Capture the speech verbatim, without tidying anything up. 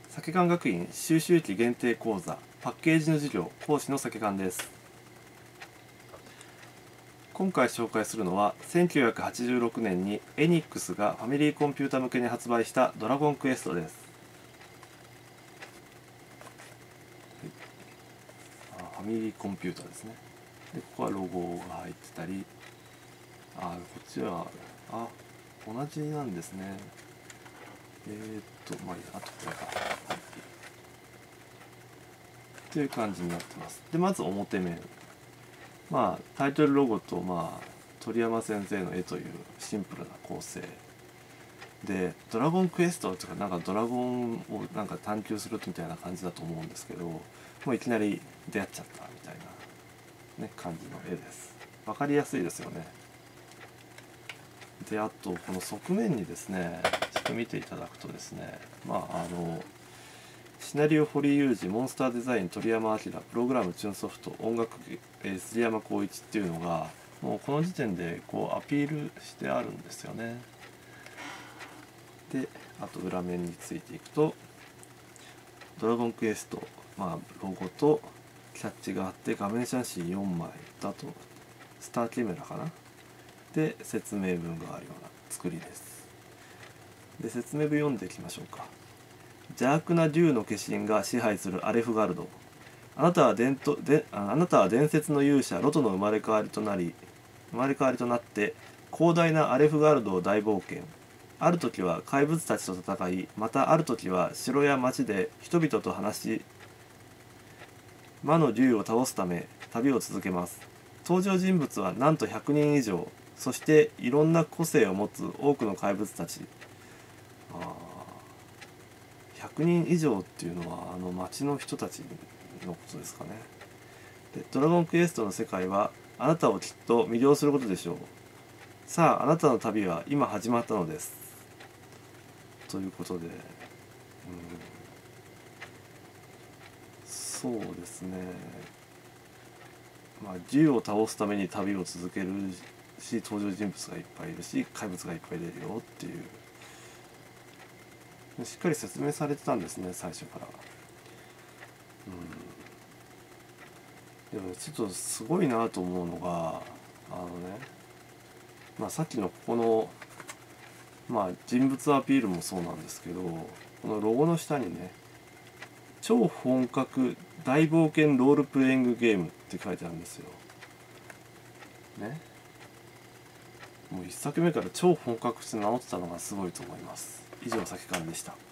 酒館学院修習期限定講座パッケージの授業講師の酒館です。今回紹介するのはせんきゅうひゃくはちじゅうろくねんにエニックスがファミリーコンピュータ向けに発売したドラゴンクエストです。はい、あファミリーコンピュータですね。でここはロゴが入ってたり、あこっちはあ同じなんですね。えー、っとまあいいや、あとこれか。はいという感じになってます。でまず表面、まあタイトルロゴと、まあ鳥山先生の絵というシンプルな構成で、ドラゴンクエストとかなんかドラゴンをなんか探求するみたいな感じだと思うんですけど、もういきなり出会っちゃったみたいな、ね、感じの絵です。わかりやすいですよね。であとこの側面にですね、ちょっと見ていただくとですね、まああのシナリオ堀裕二、モンスターデザイン鳥山明、プログラムチューンソフト、音楽、えー、杉山浩一っていうのがもうこの時点でこうアピールしてあるんですよね。であと裏面についていくとドラゴンクエスト、まあ、ロゴとキャッチがあって、画面写真よんまいだとスターキャメラかなで説明文があるような作りです。で説明文読んでいきましょうか。邪悪な竜の化身が支配するアレフガルド。あなたは伝統であなたは伝説の勇者ロトの生まれ変わりとなり生まれ変わりとなって広大なアレフガルドを大冒険。ある時は怪物たちと戦い、またある時は城や町で人々と話し、魔の竜を倒すため旅を続けます。登場人物はなんとひゃくにん以上、そしていろんな個性を持つ多くの怪物たち。あひゃくにん以上っていうのはあの町の人たちのことですかね。でドラゴンクエストの世界はあなたをきっと魅了することでしょう。さああなたの旅は今始まったのです。ということで、うん、そうですね、まあ竜を倒すために旅を続けるし、登場人物がいっぱいいるし、怪物がいっぱい出るよっていう、しっかり説明されてたんですね、最初から。うん、でもちょっとすごいなと思うのが、あのね、まあ、さっきのここの、まあ、人物アピールもそうなんですけど、このロゴの下にね、超本格大冒険ロールプレイングゲームって書いてあるんですよ。ね。もう一作目から超本格って名乗ってたのがすごいと思います。以上、酒館でした。